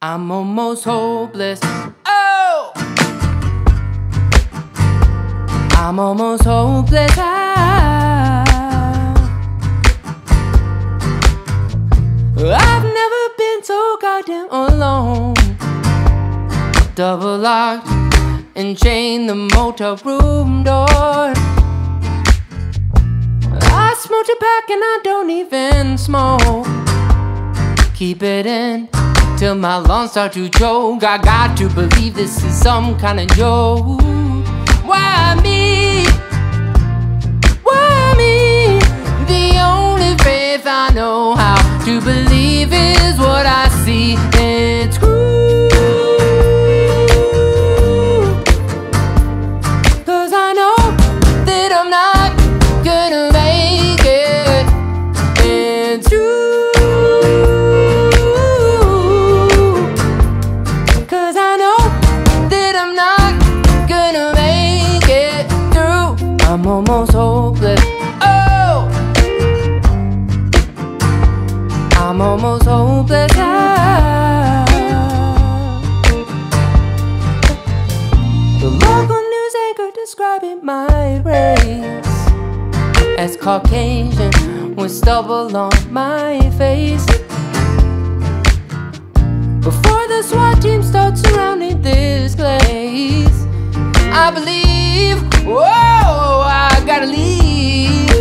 I'm almost hopeless. Oh! I'm almost hopeless. I've never been so goddamn alone. Double locked and chained the motel room door. I smoked a pack and I don't even smoke. Keep it in till my lungs start to choke. I got to believe this is some kind of joke. Why me? Why me? The only faith I know how to believe is what I see. It's true. 'Cause I know that I'm not gonna make it. It's true. 'Cause I know that I'm not gonna make it through. I'm almost hopeless. Oh! I'm almost hopeless. The local news anchor describing my race as Caucasian with stubble on my face. Before the SWAT team starts surrounding this place, I believe, whoa, I gotta leave.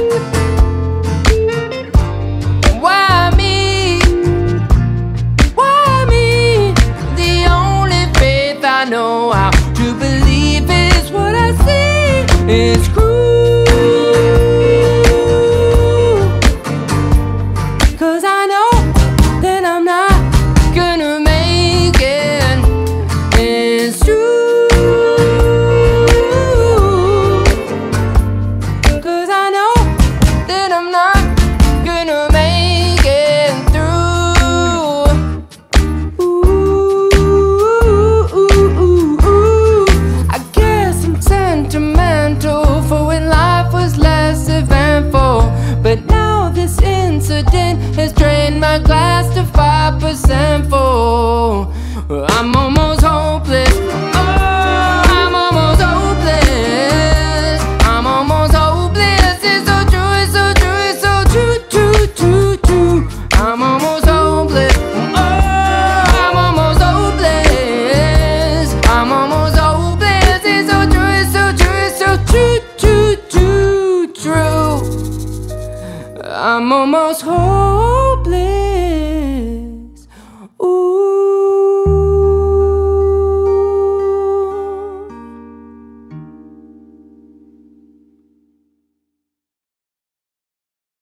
Why me? Why me? The only faith I know how to believe is what I see. It's cruel. 'Cause I know that I'm not gonna make it. It's true. 'Cause I know that I'm not gonna make it through. I guess I'm sentimental for when life was less eventful, but now this incident has drained my glass to 5% full. I'm almost hopeless. Oh, I'm almost hopeless. I'm almost hopeless. It's so true, it's so true, it's so true, true, true, true. I'm almost hopeless. Oh, I'm almost hopeless. I'm almost hopeless. It's so true, it's so true, it's so true, true, true, true. I'm almost hopeless.